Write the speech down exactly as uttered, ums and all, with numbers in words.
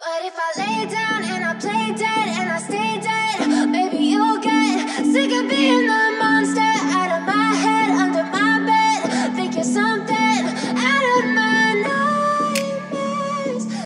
But if I lay down and I play dead and I stay dead